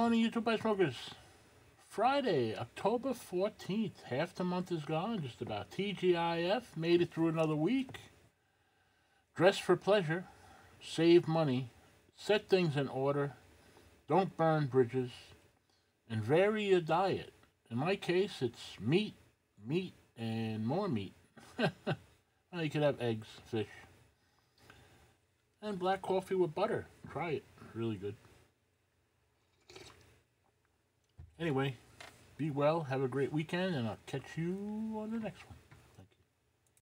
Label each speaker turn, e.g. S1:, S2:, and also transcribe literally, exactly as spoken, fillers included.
S1: morning, YouTube Bike Smokers. Friday, October fourteenth. Half the month is gone, just about. T G I F made it through another week. Dress for pleasure. Save money. Set things in order. Don't burn bridges. And vary your diet. In my case, it's meat, meat, and more meat. Well, you could have eggs, fish. And black coffee with butter. Try it. Really good. Anyway, be well, have a great weekend, and I'll catch you on the next one.